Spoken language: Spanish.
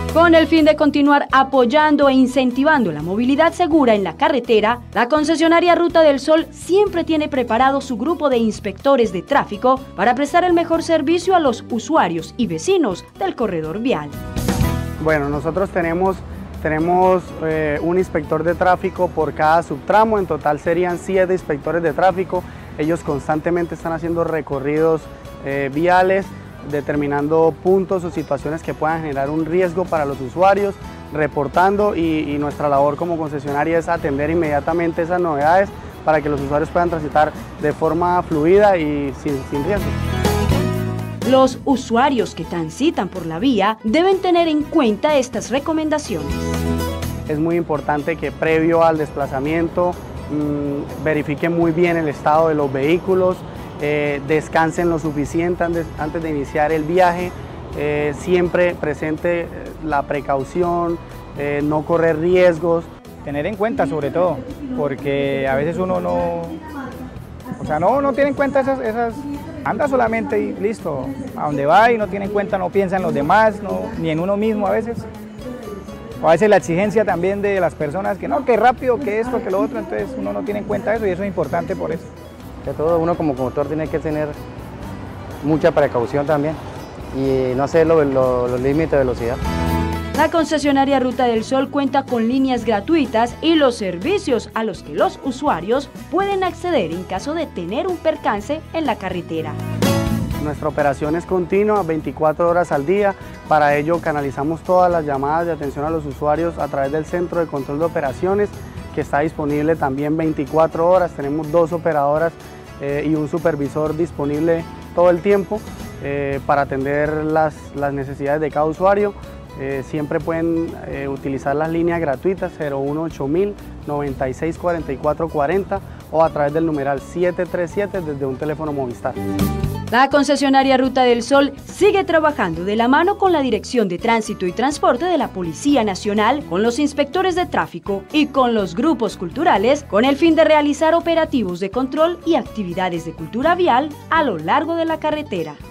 Con el fin de continuar apoyando e incentivando la movilidad segura en la carretera, la concesionaria Ruta del Sol siempre tiene preparado su grupo de inspectores de tráfico para prestar el mejor servicio a los usuarios y vecinos del corredor vial. Bueno, nosotros tenemos un inspector de tráfico por cada subtramo, en total serían 7 inspectores de tráfico. Ellos constantemente están haciendo recorridos viales, determinando puntos o situaciones que puedan generar un riesgo para los usuarios, reportando y nuestra labor como concesionaria es atender inmediatamente esas novedades para que los usuarios puedan transitar de forma fluida y sin riesgo. Los usuarios que transitan por la vía deben tener en cuenta estas recomendaciones. Es muy importante que previo al desplazamiento verifiquen muy bien el estado de los vehículos, descansen lo suficiente antes de iniciar el viaje, siempre presente la precaución, no correr riesgos. Tener en cuenta sobre todo, porque a veces uno no tiene en cuenta esas, anda solamente y listo, a donde va y no tiene en cuenta, no piensa en los demás, ni en uno mismo a veces. O a veces la exigencia también de las personas, que no, que rápido, que esto, que lo otro, entonces uno no tiene en cuenta eso y eso es importante por eso. Que todo uno como conductor tiene que tener mucha precaución también y no hacer los límites de velocidad. La concesionaria Ruta del Sol cuenta con líneas gratuitas y los servicios a los que los usuarios pueden acceder en caso de tener un percance en la carretera. Nuestra operación es continua, 24 horas al día. Para ello canalizamos todas las llamadas de atención a los usuarios a través del Centro de Control de Operaciones, que está disponible también 24 horas. Tenemos 2 operadoras y un supervisor disponible todo el tiempo para atender las necesidades de cada usuario. Siempre pueden utilizar las líneas gratuitas 018.000 96 44 40 o a través del numeral 737 desde un teléfono Movistar. La concesionaria Ruta del Sol sigue trabajando de la mano con la Dirección de Tránsito y Transporte de la Policía Nacional, con los inspectores de tráfico y con los grupos culturales, con el fin de realizar operativos de control y actividades de cultura vial a lo largo de la carretera.